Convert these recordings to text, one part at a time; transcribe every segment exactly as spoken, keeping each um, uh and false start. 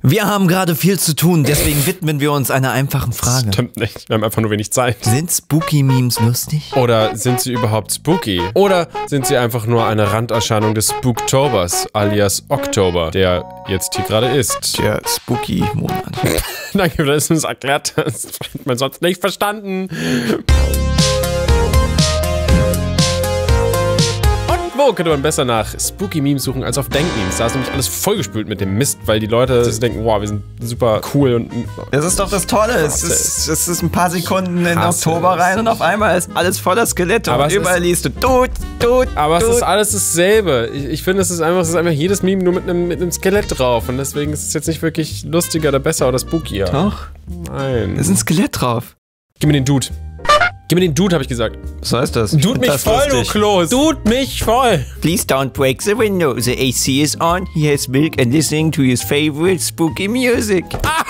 Wir haben gerade viel zu tun, deswegen widmen wir uns einer einfachen Frage. Stimmt nicht, wir haben einfach nur wenig Zeit. Sind Spooky-Memes lustig? Oder sind sie überhaupt spooky? Oder sind sie einfach nur eine Randerscheinung des Spooktobers, alias Oktober, der jetzt hier gerade ist? Der Spooky-Monat. Danke, dass du es erklärt hast. Das hat man sonst nicht verstanden. Wo könnte man besser nach Spooky-Memes suchen als auf Denk-Memes? Da ist nämlich alles vollgespült mit dem Mist, weil die Leute sich denken, wow, wir sind super cool und... Das ist doch das Tolle. Es ist, es ist ein paar Sekunden in Hasse Oktober es. rein und auf einmal ist alles voller Skelette Aber und es überall ist- liest du Tod, Tod, Aber es Tod. ist alles dasselbe. Ich, ich finde, es ist einfach, es ist einfach jedes Meme nur mit einem, mit einem Skelett drauf. Und deswegen ist es jetzt nicht wirklich lustiger oder besser oder spookier. Doch, Nein. da ist ein Skelett drauf. Gib mir den Dude. Gib mir den Dude, habe ich gesagt. Was heißt das? Dude mich Das voll, du lustig. Klos. Dude mich voll. Please don't break the window. The A C is on. He has milk and listening to his favorite spooky music.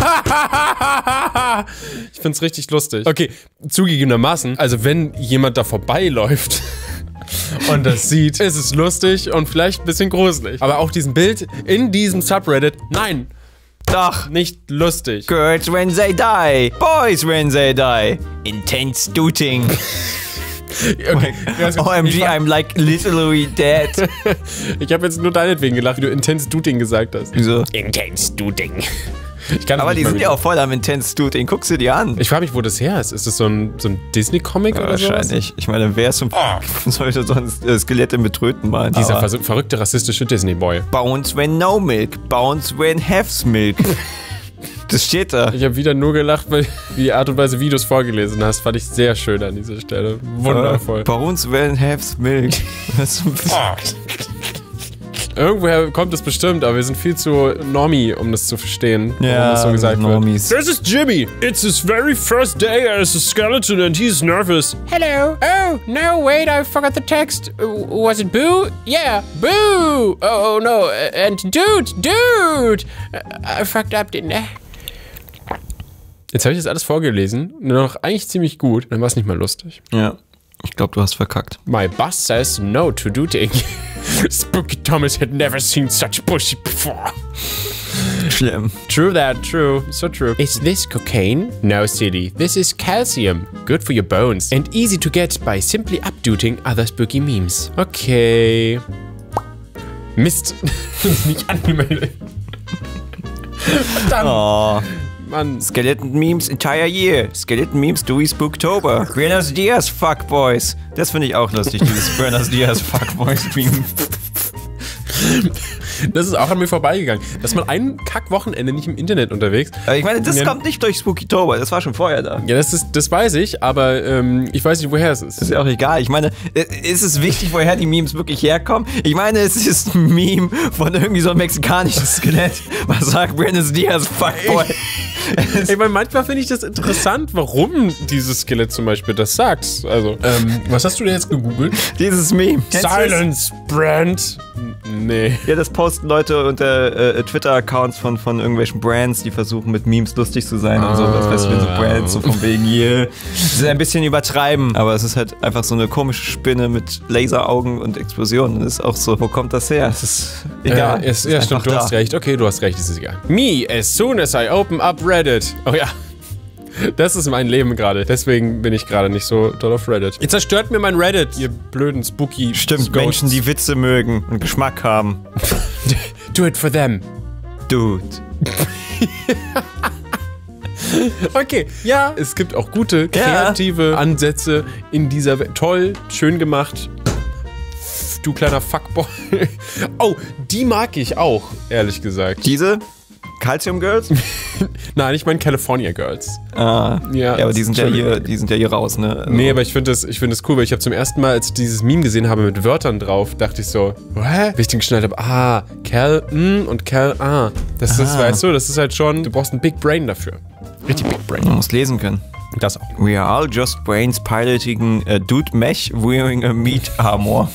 Ich find's richtig lustig. Okay, zugegebenermaßen, also wenn jemand da vorbeiläuft und das sieht, ist es lustig und vielleicht ein bisschen gruselig. Aber auch diesen Bild in diesem Subreddit, nein, Doch. nicht lustig. Girls when they die. Boys when they die. Intense dooting. Okay, O M G, ich, I'm like literally dead. ich habe jetzt nur deinetwegen gelacht, wie du Intense Dooting gesagt hast. Wieso? Intense Dooting. Ich kann Aber nicht die mal sind wieder. ja auch voll am Intense Dooting. Guck sie dir an. Ich frage mich, wo das her ist. Ist das so ein, so ein Disney-Comic oder so? Wahrscheinlich. Ich meine, wer zum Oh. sollte sonst äh, Skelette mit Tröten malen? Dieser Aber vers verrückte rassistische Disney-Boy. Bounce when no milk. Bounce when half's milk. Das steht da. Ich habe wieder nur gelacht, weil du die Art und Weise, wie du es vorgelesen hast, fand ich sehr schön an dieser Stelle. Wundervoll. Äh, Bounce when half's milk. Was zum Irgendwoher kommt es bestimmt, aber wir sind viel zu Normie, um das zu verstehen, warum Ja, das so gesagt Normies. wird. This is Jimmy. It's his very first day as a skeleton and he's nervous. Hello. Oh, no, wait, I forgot the text. Uh, Was it Boo? Yeah, Boo. Oh, no, and Dude, Dude. I fucked up, didn't I? Jetzt habe ich das alles vorgelesen, nur noch eigentlich ziemlich gut, dann war es nicht mal lustig. Ja. Ich glaube, du hast verkackt. My boss says no to dooting. Spooky Thomas had never seen such bullshit before. Schlimm. True that, true. So true. Is this cocaine? No, silly. This is calcium. Good for your bones. And easy to get by simply updooting other spooky memes. Okay. Mist. Nicht angemeldet. Verdammt. Oh. Mann. Skeleton-Memes entire year. Skeleton-Memes do we Spooktober. Buenos Dias, Fuckboys. Das finde ich auch lustig, dieses Buenos Dias, Fuckboys-Meme. Das ist auch an mir vorbeigegangen. Dass man ein Kack-Wochenende nicht im Internet unterwegs. Aber ich meine, das Ja. kommt nicht durch Spookytober, das war schon vorher da. Ja, das, ist, das weiß ich, aber ähm, ich weiß nicht, woher es ist. Ist ja auch egal. Ich meine, ist es wichtig, woher die Memes wirklich herkommen? Ich meine, es ist ein Meme von irgendwie so einem mexikanischen Skelett, was sagt Buenos Dias, Fuckboy. Ich meine, manchmal finde ich das interessant, warum dieses Skelett zum Beispiel das sagt. Also, ähm, was hast du denn jetzt gegoogelt? Dieses Meme. Kennst du das? Silence, Brand. Nee. Ja, das posten Leute unter äh, Twitter-Accounts von, von irgendwelchen Brands, die versuchen mit Memes lustig zu sein und so. Das weißt du, wenn so Brands so von wegen hier. Das ist ein bisschen übertreiben, aber es ist halt einfach so eine komische Spinne mit Laseraugen und Explosionen. Das ist auch so, wo kommt das her? Das ist egal. Äh, ist, Das ja, ist stimmt, einfach du da. hast recht. Okay, du hast recht, es ist egal. Me, as soon as I open up Reddit. Oh ja. Das ist mein Leben gerade. Deswegen bin ich gerade nicht so doll auf Reddit. Ihr zerstört mir mein Reddit, ihr blöden spooky Stimmt, Ghosts. Menschen, die Witze mögen und Geschmack haben. Do it for them. Dude. Okay, ja, es gibt auch gute, kreative Ansätze in dieser Welt. Toll, schön gemacht. Du kleiner Fuckboy. Oh, die mag ich auch, ehrlich gesagt. Diese? Calcium Girls? Nein, ich meine California Girls. Ah. Ja, Ja, aber die sind ja Entschuldigung. hier, die sind ja hier raus, ne? Also, Nee, aber ich finde das, ich find das cool, weil ich habe zum ersten Mal, als ich dieses Meme gesehen habe mit Wörtern drauf, dachte ich so, hä? Wie ich den geschnallt habe, ah, Cal, mm, und Cal, ah. Das ist, Ah. weißt du, das ist halt schon, du brauchst ein Big Brain dafür. Richtig Big Brain. Man muss lesen können. Das auch. We are all just brains piloting a dude mech wearing a meat armor.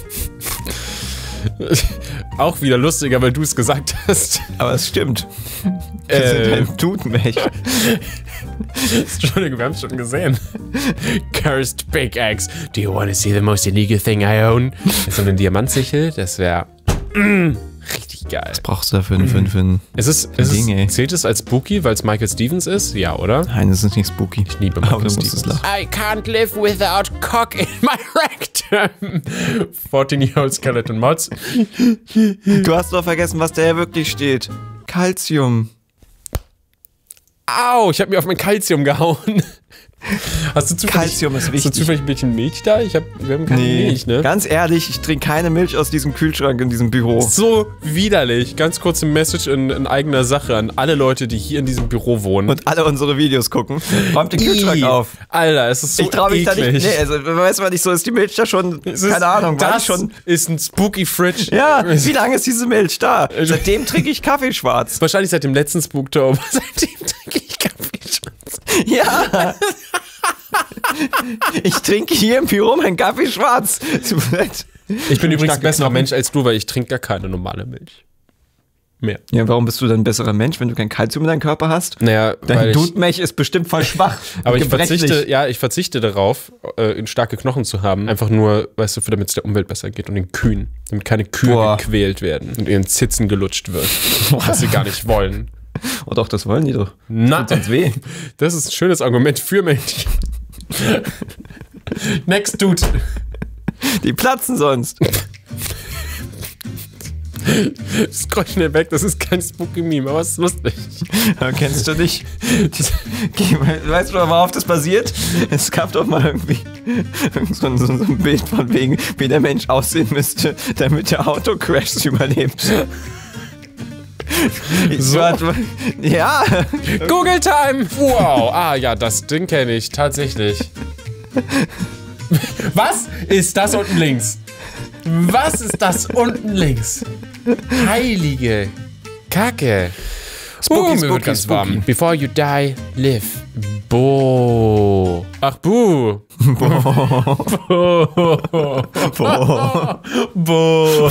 Auch wieder lustiger, weil du es gesagt hast. Aber es stimmt. Wir Äh. sind ein dude mech. Entschuldigung, wir haben es schon gesehen. Cursed Big Axe. Do you want to see the most illegal thing I own? So eine Diamantsichel, das wäre... Mm. Richtig geil. Was brauchst du da für ein, für ein, für ein Es ist, es Ding, ey? ist, zählt es als spooky, weil es Michael Stevens ist? Ja, oder? Nein, das ist nicht spooky. Ich liebe Michael Aber du musst Stevens. es lachen. I can't live without cock in my rectum. fourteen-year-old skeleton mods. Du hast doch vergessen, was da ja wirklich steht. Calcium. Au, ich habe mir auf mein Calcium gehauen. Hast du zufällig, Calcium ist hast du wichtig. zufällig ein bisschen Milch da? Ich hab, wir haben keine Milch, ne? Ganz ehrlich, ich trinke keine Milch aus diesem Kühlschrank in diesem Büro. So widerlich. Ganz kurze Message in, in eigener Sache an alle Leute, die hier in diesem Büro wohnen. Und alle unsere Videos gucken. Räumt den Kühlschrank Ih, auf. Alter, es ist so Ich traue mich eklig. da nicht. Nee, also, weißt du, was nicht so ist, die Milch da schon, Es ist- keine Ahnung, war die das schon. ist ein spooky Fridge. Ja, wie lange ist diese Milch da? Seitdem trinke ich Kaffee schwarz. Wahrscheinlich seit dem letzten Spooktober. Seitdem trinke ich Kaffee schwarz. Ja. Ich trinke hier im Büro meinen Kaffee schwarz. Ich bin übrigens ein Starke besserer Knochen. Mensch als du, weil ich trinke gar keine normale Milch. Mehr. Ja, warum bist du dann ein besserer Mensch, wenn du kein Kalzium in deinem Körper hast? Naja, weil Dein ich, Dudmech ist bestimmt voll schwach. aber ich gebrechlich. verzichte, ja, ich verzichte darauf, äh, starke Knochen zu haben. Einfach nur, weißt du, damit es der Umwelt besser geht und den Kühen. Damit keine Kühe Boah. gequält werden und ihren Zitzen gelutscht wird. Was sie gar nicht wollen. Oh doch, das wollen die doch. Na, Tut sonst weh. das ist ein schönes Argument für Menschen. Next Dude. Die platzen sonst. Scroll schnell weg, das ist kein spooky Meme, aber es ist lustig. Aber kennst du nicht? Weißt du, worauf das basiert? Es gab doch mal irgendwie so ein, so ein Bild von wegen, wie der Mensch aussehen müsste, damit der Autocrashs überlebt. So. Ja. Google Time! Wow, ah ja, das Ding kenne ich, tatsächlich. Was ist das unten links? Was ist das unten links? Heilige Kacke. Spooky, oh, mir spooky, wird ganz spooky. warm. Before you die, live. Bo. Ach, Bu. Bo. Bo. Bo.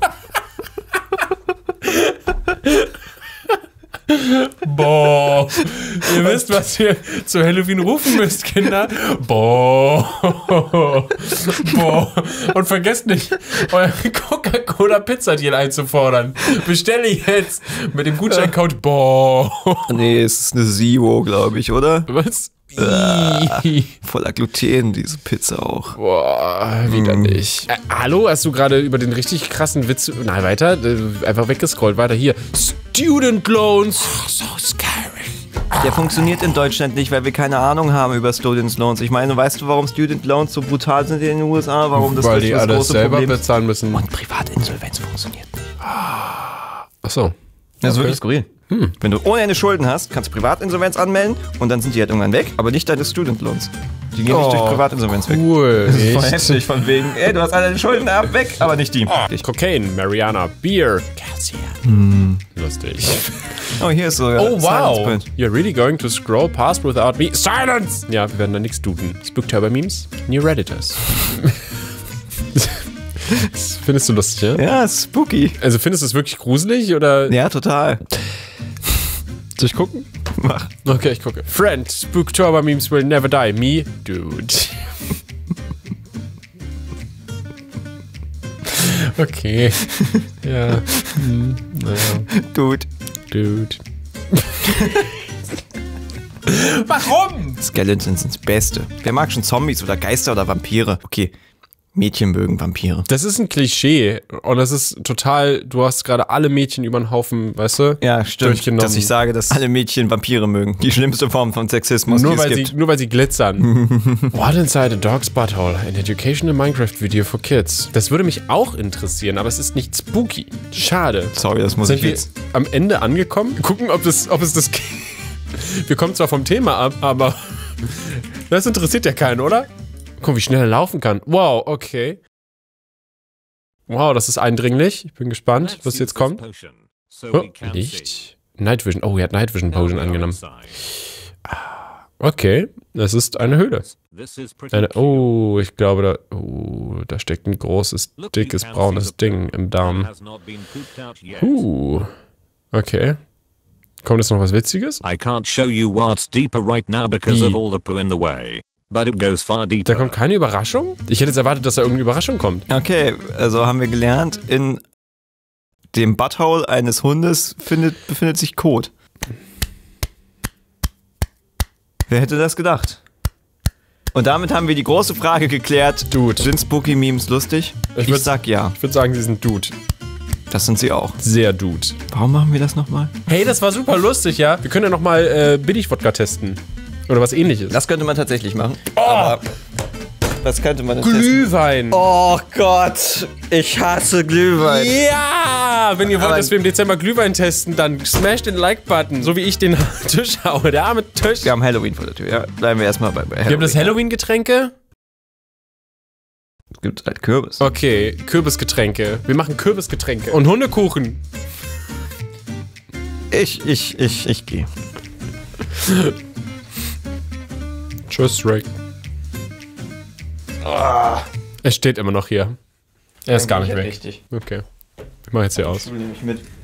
Boah. Ihr wisst, was ihr zu Halloween rufen müsst, Kinder. Boah. Boah. Und vergesst nicht, euer Coca-Cola-Pizzadeal einzufordern. Bestelle jetzt mit dem Gutscheincode Boah. Nee, es ist eine Zero, glaube ich, oder? Was? Äh, voller Gluten, diese Pizza auch. Boah, wieder nicht. Äh, hallo, hast du gerade über den richtig krassen Witz... Nein, weiter. Äh, einfach weggescrollt. Weiter hier. Student Loans. Oh, so scary. Der funktioniert in Deutschland nicht, weil wir keine Ahnung haben über Student Loans. Ich meine, weißt du, warum Student Loans so brutal sind in den U S A? Warum das Weil das die das alles große selber Problem ist? bezahlen müssen. Und Privatinsolvenz funktioniert nicht. Achso. Das ist Okay. wirklich skurril. Hm. Wenn du ohne Ende Schulden hast, kannst du Privatinsolvenz anmelden und dann sind die halt irgendwann weg, aber nicht deine Student Loans. Die gehen nicht durch Privatinsolvenz weg. Cool. Das ist voll Echt? heftig von wegen, ey, du hast alle deine Schulden ab, weg, aber nicht die. Oh, Cocaine, Mariana, Beer, Calcium. Lustig. Oh, hier ist sogar Oh, wow. Silence Point. You're really going to scroll past without me. Silence! Ja, wir werden da nichts duden. Spooktober-Memes, New Redditors. Das findest du lustig, ja? Ja, ist spooky. Also findest du es wirklich gruselig oder? Ja, total. Soll ich gucken? Mach. Okay, ich gucke. Friend, Spooktober-Memes will never die. Me, dude. Okay. Ja. Hm, naja. Dude. Dude. Warum? Skeletons sind das Beste. Wer mag schon Zombies oder Geister oder Vampire? Okay, Mädchen mögen Vampire. Das ist ein Klischee und das ist total, du hast gerade alle Mädchen über den Haufen, weißt du? Ja, stimmt, Durchgenommen. dass ich sage, dass alle Mädchen Vampire mögen. Die schlimmste Form von Sexismus, Nur die es weil, gibt. sie, nur weil sie glitzern. What inside a dog's butthole? An educational Minecraft Video for kids. Das würde mich auch interessieren, aber es ist nicht spooky. Schade. Sorry, das muss Sind ich wir jetzt... am Ende angekommen? Gucken, ob, das, ob es das... Wir kommen zwar vom Thema ab, aber das interessiert ja keinen, oder? Guck, wie schnell er laufen kann. Wow, okay. Wow, das ist eindringlich. Ich bin gespannt, was jetzt kommt. Oh, Licht. Night Vision. Oh, er hat Night Vision Potion angenommen. Okay, das ist eine Höhle. Eine, oh, ich glaube, da, oh, da steckt ein großes, dickes, braunes Ding im Darm. Uh, okay. Kommt jetzt noch was Witziges? I can't show you what's deeper right now because Wie? of all the poo in the way. But it goes far deeper. Da kommt keine Überraschung? Ich hätte jetzt erwartet, dass da irgendeine Überraschung kommt. Okay, also haben wir gelernt, in dem Butthole eines Hundes findet, befindet sich Kot. Wer hätte das gedacht? Und damit haben wir die große Frage geklärt. Dude. Sind Spooky Memes lustig? Ich, Ich, würd- sag ja. Ich würde sagen, sie sind Dude. Das sind sie auch. Sehr Dude. Warum machen wir das nochmal? Hey, das war super lustig, ja? Wir können ja nochmal äh, Billig-Wodka testen. Oder was ähnliches. Das könnte man tatsächlich machen. Aber was könnte man denn testen? Glühwein. Oh Gott, ich hasse Glühwein. Ja! Wenn ihr wollt, Aber- dass wir im Dezember Glühwein testen, dann smash den Like-Button. So wie ich den Tisch haue. Der arme Tisch. Wir haben Halloween vor der Tür, ja. Bleiben wir erstmal bei, bei Halloween. Wir haben das Halloween-Getränke. Es gibt halt Kürbis. Okay, Kürbisgetränke. Wir machen Kürbisgetränke. Und Hundekuchen. Ich, ich, ich, ich gehe. Tschüss, Rick. Er steht immer noch hier. Er ist gar nicht weg. Richtig. Okay. Ich mach jetzt hier aus. Du nehme ich mit.